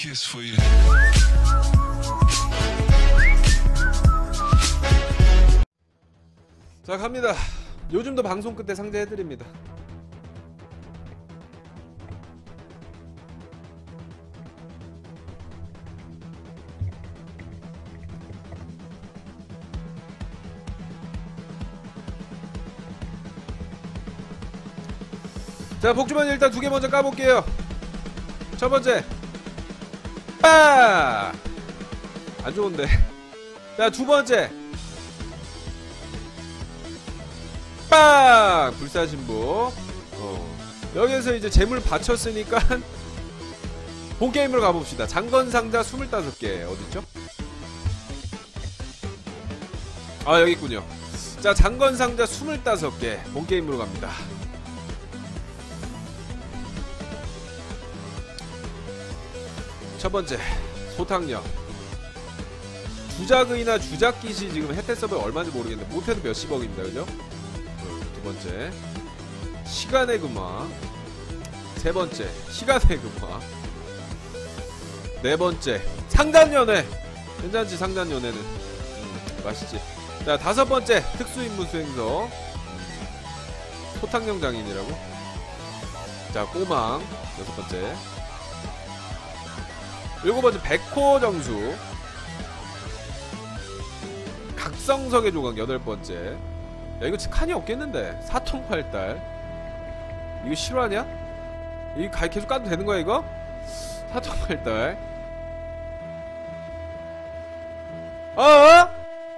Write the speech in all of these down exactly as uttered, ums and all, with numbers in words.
kiss for you. 자, 갑니다. 요즘도 방송 끝에 상자해드립니다. 자, 복주머니 일단 두 개 먼저 까볼게요. 첫 번째, 빠! 안 좋은데. 자, 두 번째, 빵! 불사신부. 어. 여기에서 이제 재물 받쳤으니까 본게임으로 가봅시다. 장건상자 스물다섯 개 어딨죠? 아, 여기 있군요. 자, 장건상자 스물다섯 개 본게임으로 갑니다. 첫 번째, 소탕령. 주작의나 주작깃이 지금 혜택 서버에 얼마인지 모르겠는데 못해도 몇십억입니다. 그죠? 두 번째, 시간의 금화. 세 번째, 시간의 금화. 네 번째, 상단연애. 괜찮지, 상단연애는. 음, 맛있지. 자, 다섯 번째, 특수임무 수행서. 소탕령 장인이라고. 자, 꼬망. 여섯 번째. 일곱 번째, 백호 정수. 각성석의 조각. 여덟 번째. 야, 이거 칸이 없겠는데. 사통팔달. 이거 실화냐? 이거 가, 계속 까도 되는 거야, 이거? 사통팔달. 어어?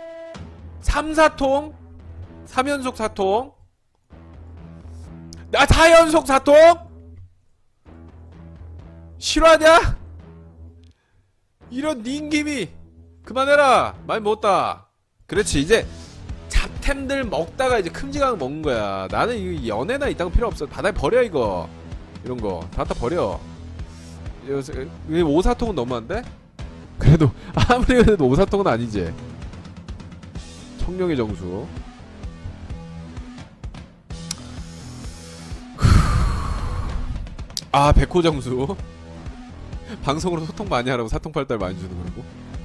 삼사통? 삼연속 사통? 아, 사연속 사통? 실화냐? 이런 닌김이. 그만해라. 많이 먹었다. 그렇지, 이제 잡템들 먹다가 이제 큼직한 거 먹는 거야. 나는 이 연애나 이딴 거 필요 없어. 바닥에 버려, 이거. 이런 거 다 갖다 버려. 오사통은 너무한데? 그래도 아무리 그래도 오사통은 아니지. 청룡의 정수. 아, 백호 정수. 방송으로 소통 많이 하라고 사통팔달 많이 주는 거라고.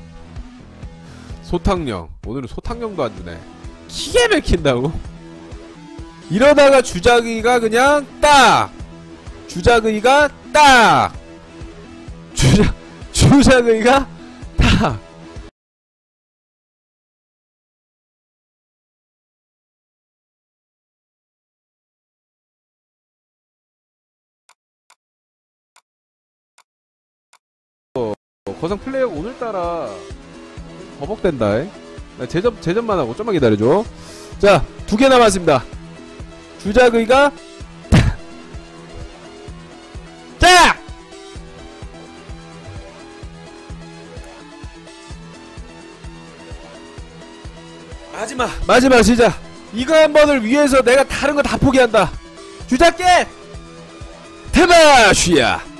소탕령. 오늘은 소탕령도 안 주네. 기계 맥힌다고? 이러다가 주작의가 그냥 딱! 주작의가 딱! 주작, 주작의가 딱! 어, 거상 플레이어 오늘따라 버벅된다. 나 제접, 제접만 하고 좀만 기다려줘. 자, 두 개 남았습니다. 주작의가 자! 마지막 마지막 시작. 이거 한 번을 위해서 내가 다른 거 다 포기한다. 주작계 테마쉬야.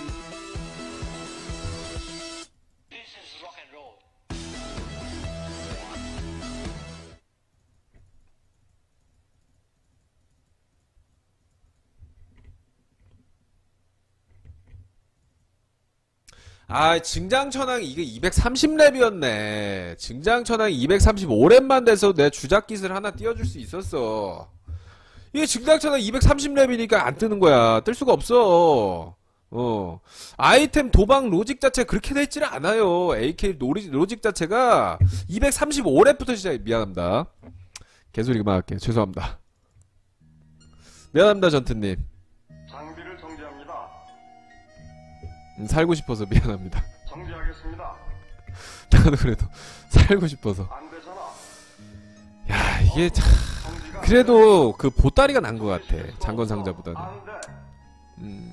아, 증장천왕이 이게 이백삼십 렙이었네. 증장천왕이 이백삼십오 렙만 돼서 내 주작깃을 하나 띄워줄 수 있었어. 이게 증장천왕 이백삼십 렙이니까 안 뜨는 거야. 뜰 수가 없어. 어. 아이템 도박 로직 자체가 그렇게 돼있지는 않아요. 에이케이 로직, 로직 자체가 이백삼십오 렙부터 시작해. 미안합니다. 개소리 그만할게. 죄송합니다. 미안합니다, 전트님. 장비를 정지합니다. 음, 살고 싶어서 미안합니다. 정지하겠습니다. 나도 그래도 살고 싶어서. 안 되잖아. 야, 이게 참 그래도 그 보따리가 난 것 같아. 장건상자보다는. 안 돼. 음.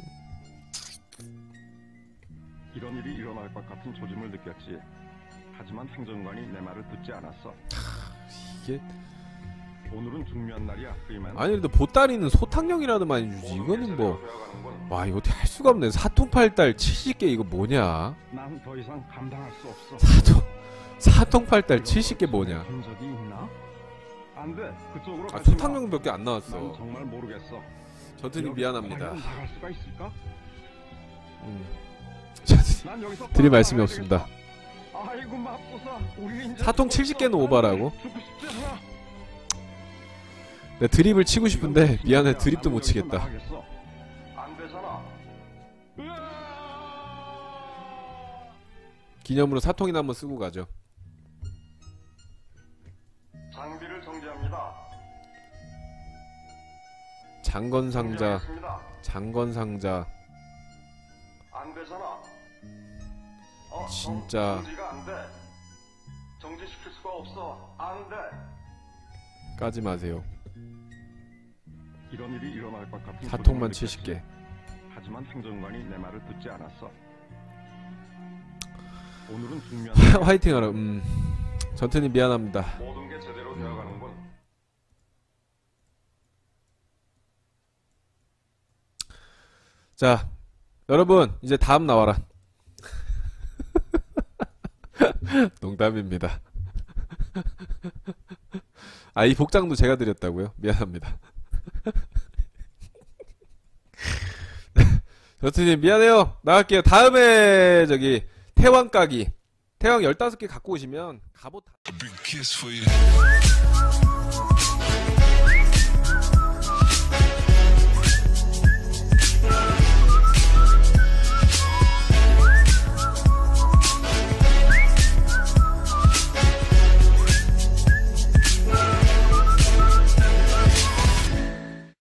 이런 일이 일어날 것 같은 조짐을 느꼈지. 하지만 행정관이 내 말을 듣지 않았어. 이게 오늘은 중요한 날이야, 프리맨. 아니 근데 보따리는 소탕령이라도 많이 주지. 이거는 뭐 와, 이거 어떻게 할 수가 없네. 사통팔달 칠십 개 이거 뭐냐? 난 더 이상 감당할 수 없어. 사통 사통팔달 칠십 개 뭐냐? 본 적이 있나? 안 돼. 그쪽으로 아, 가지 마. 소탕령 몇 개 안 나왔어. 난 정말 모르겠어. 전투님 미안합니다. 과연 나갈 수가 있을까? 음. 난 여기서 드릴 말씀이 살아야 없습니다. 되겠어. 아이고 맙소사. 우리 이제 사통 죽었어. 칠십 개는 오바라고? 죽고 싶지 않아. 내 드립을 치고 싶은데 미안해 드립도 못 나는 여기서 치겠다. 나가겠어. 안 되잖아. 으아! 기념으로 사통이나 한번 쓰고 가죠. 장비를 정지합니다. 장건상자, 정지하겠습니다. 장건상자. 안 되잖아. 어, 진짜. 정, 정지가 안 돼. 정지시킬 수가 없어. 안 돼. 까지 마세요. 이런 일이 일어날 것 같은 사통만 소리를 칠십 개. 느꼈지. 하지만 행정관이 내 말을 듣지 않았어. 오늘은 중요한 화이팅 하라. 음. 전태님 미안합니다. 모든 게 제대로 되어가는군. 자, 여러분 이제 다음 나와라. 농담입니다. 아, 이 복장도 제가 드렸다고요? 미안합니다. 전태님 미안해요. 나갈게요. 다음에 저기 태왕 까기. 태왕 열다섯 개 갖고 오시면 갑옷 다... A big kiss for you.